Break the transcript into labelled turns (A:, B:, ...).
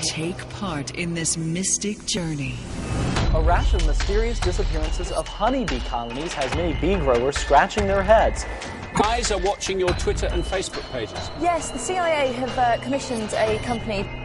A: Take part in this mystic journey.
B: A rash of mysterious disappearances of honeybee colonies has many bee growers scratching their heads.
C: Eyes are watching your Twitter and Facebook pages.
D: Yes, the CIA have commissioned a company